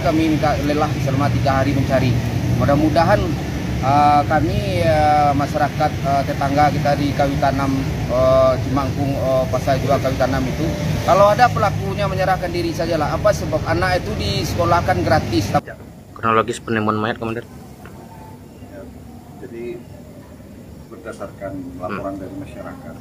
kami lelah selama 3 hari mencari. Mudah-mudahan kami masyarakat tetangga kita di Kawi Tanam Cimangkung Pasar Jual Kawi Tanam itu, kalau ada pelakunya menyerahkan diri sajalah. Apa sebab anak itu disekolahkan gratis? Kronologis penemuan mayat, Komandan. Ya, jadi berdasarkan laporan dari masyarakat,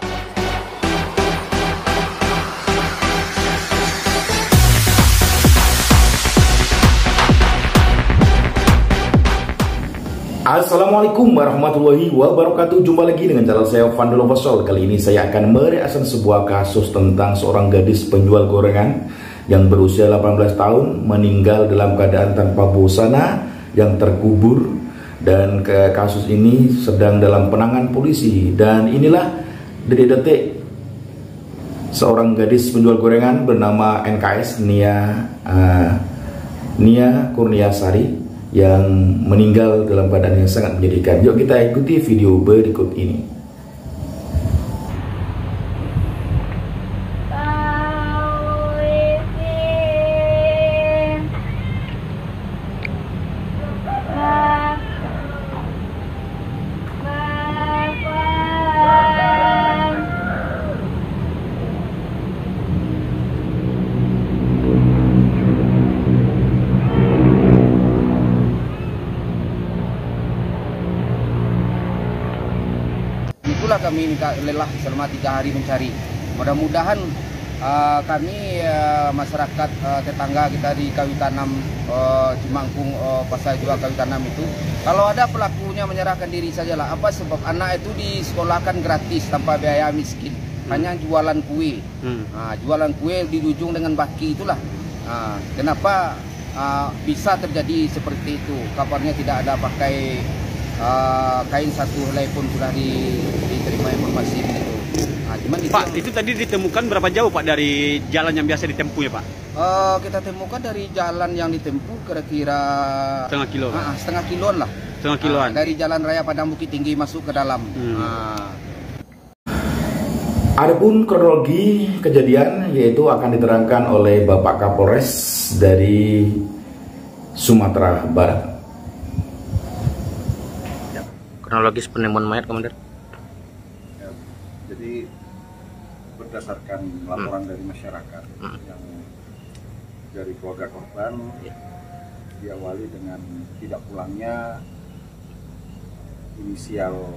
Assalamualaikum warahmatullahi wabarakatuh. Jumpa lagi dengan channel saya Fandel Official. Kali ini saya akan mereaksi sebuah kasus tentang seorang gadis penjual gorengan yang berusia 18 tahun meninggal dalam keadaan tanpa busana yang terkubur, dan kasus ini sedang dalam penanganan polisi. Dan inilah detik-detik seorang gadis penjual gorengan bernama NKS Nia Kurniasari yang meninggal dalam keadaan yang sangat menyedihkan. Yuk kita ikuti video berikut ini. Itulah kami lelah selama 3 hari mencari. Mudah-mudahan kami masyarakat tetangga kita di Kawi Tanam Cimangkung Pasar Jual Kawi Tanam itu, kalau ada pelakunya menyerahkan diri sajalah. Apa sebab anak itu disekolahkan gratis tanpa biaya miskin, hanya jualan kue. Jualan kue di ujung dengan baki itulah. Kenapa bisa terjadi seperti itu? Kabarnya tidak ada pakai kain satu helai pun sudah diterima informasi begitu. Pak, itu tadi ditemukan berapa jauh Pak dari jalan yang biasa ditempuh ya Pak? Kita temukan dari jalan yang ditempuh kira-kira setengah kilo. Setengah kiloan lah. Setengah kiloan. Dari Jalan Raya Padang Bukit Tinggi masuk ke dalam. Adapun kronologi kejadian yaitu akan diterangkan oleh Bapak Kapolres dari Sumatera Barat. Kronologis penemuan mayat, Komandan. ya, jadi berdasarkan laporan dari masyarakat yang dari keluarga korban, diawali dengan tidak pulangnya inisial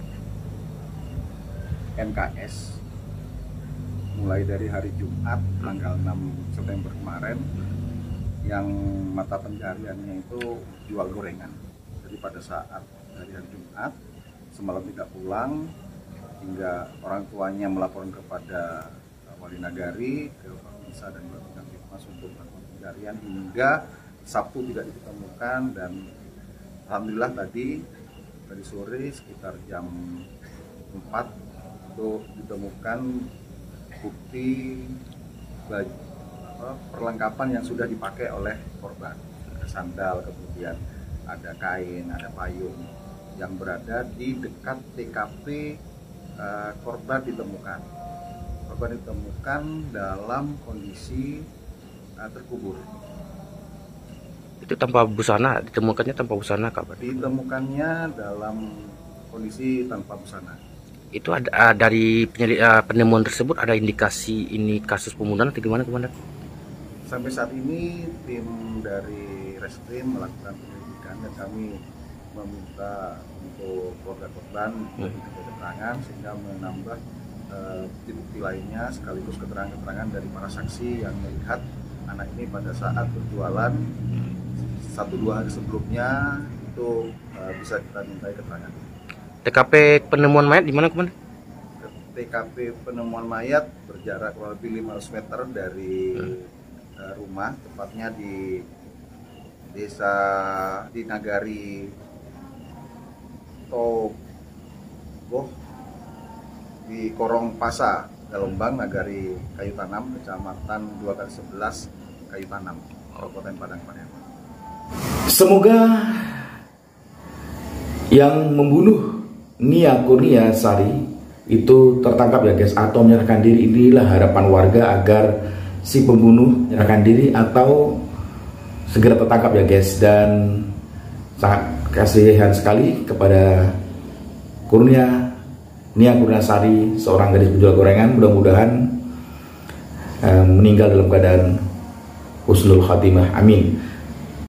NKS mulai dari hari Jumat tanggal 6 September kemarin, yang mata pencariannya itu jual gorengan. Jadi pada saat hari Jumat semalam tidak pulang, hingga orang tuanya melaporkan kepada wali nagari, ke Babinsa dan Babinsa untuk melakukan pencarian hingga Sabtu tidak ditemukan. Dan alhamdulillah tadi sore sekitar jam 4 itu ditemukan bukti perlengkapan yang sudah dipakai oleh korban. Ada sandal, kemudian ada kain, ada payung yang berada di dekat TKP korban ditemukan. Korban ditemukan dalam kondisi terkubur. Itu tanpa busana, ditemukannya tanpa busana, kabar? Ditemukannya dalam kondisi tanpa busana. Itu ada dari penemuan tersebut ada indikasi ini kasus pembunuhan atau gimana, Komandan? Sampai saat ini tim dari Reskrim melakukan penyelidikan dan kami meminta untuk keluarga korban keterangan sehingga menambah bukti-bukti lainnya, sekaligus keterangan-keterangan dari para saksi yang melihat anak ini pada saat berjualan 1-2 hari sebelumnya, itu bisa kita mintai keterangan. TKP penemuan mayat di mana, Komandan? TKP penemuan mayat berjarak kurang lebih 500 meter dari rumah, tepatnya di desa di Nagari Togoh di Korong Pasa, Galombang, Nagari Kayu Tanam, Kecamatan 2x11 Kayu Tanam, Kabupaten Padang Pariaman. Semoga yang membunuh Nia Kurniasari itu tertangkap ya guys, atau menyerahkan diri. Inilah harapan warga agar si pembunuh menyerahkan diri atau segera tertangkap ya guys, dan sangat kasihan sekali kepada Nia Kurniasari, seorang gadis penjual gorengan. Mudah-mudahan meninggal dalam keadaan husnul khatimah, amin.